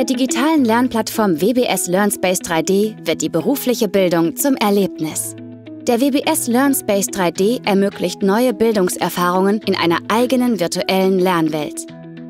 der digitalen Lernplattform WBS LearnSpace 3D wird die berufliche Bildung zum Erlebnis. Der WBS LearnSpace 3D ermöglicht neue Bildungserfahrungen in einer eigenen virtuellen Lernwelt.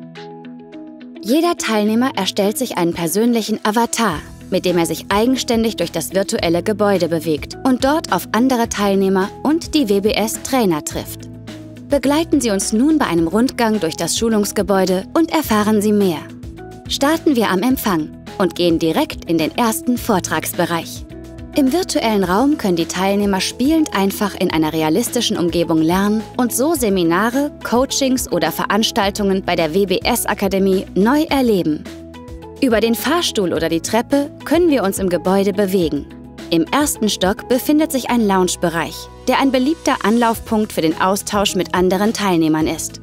Jeder Teilnehmer erstellt sich einen persönlichen Avatar, mit dem er sich eigenständig durch das virtuelle Gebäude bewegt und dort auf andere Teilnehmer und die WBS-Trainer trifft. Begleiten Sie uns nun bei einem Rundgang durch das Schulungsgebäude und erfahren Sie mehr. Starten wir am Empfang und gehen direkt in den ersten Vortragsbereich. Im virtuellen Raum können die Teilnehmer spielend einfach in einer realistischen Umgebung lernen und so Seminare, Coachings oder Veranstaltungen bei der WBS-Akademie neu erleben. Über den Fahrstuhl oder die Treppe können wir uns im Gebäude bewegen. Im ersten Stock befindet sich ein Loungebereich, der ein beliebter Anlaufpunkt für den Austausch mit anderen Teilnehmern ist.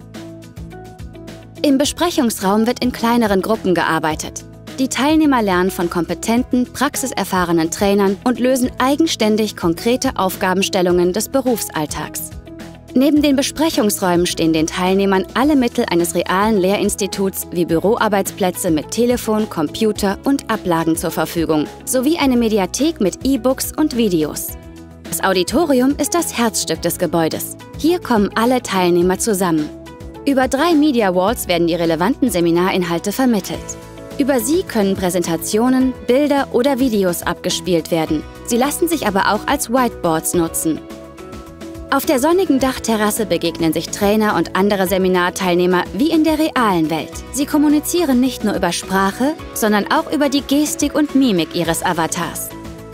Im Besprechungsraum wird in kleineren Gruppen gearbeitet. Die Teilnehmer lernen von kompetenten, praxiserfahrenen Trainern und lösen eigenständig konkrete Aufgabenstellungen des Berufsalltags. Neben den Besprechungsräumen stehen den Teilnehmern alle Mittel eines realen Lehrinstituts wie Büroarbeitsplätze mit Telefon, Computer und Ablagen zur Verfügung, sowie eine Mediathek mit E-Books und Videos. Das Auditorium ist das Herzstück des Gebäudes. Hier kommen alle Teilnehmer zusammen. Über 3 Media Walls werden die relevanten Seminarinhalte vermittelt. Über sie können Präsentationen, Bilder oder Videos abgespielt werden. Sie lassen sich aber auch als Whiteboards nutzen. Auf der sonnigen Dachterrasse begegnen sich Trainer und andere Seminarteilnehmer wie in der realen Welt. Sie kommunizieren nicht nur über Sprache, sondern auch über die Gestik und Mimik ihres Avatars.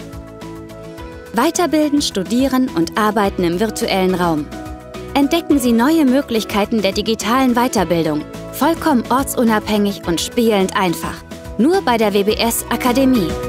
Weiterbilden, studieren und arbeiten im virtuellen Raum. Entdecken Sie neue Möglichkeiten der digitalen Weiterbildung. Vollkommen ortsunabhängig und spielend einfach. Nur bei der WBS Akademie.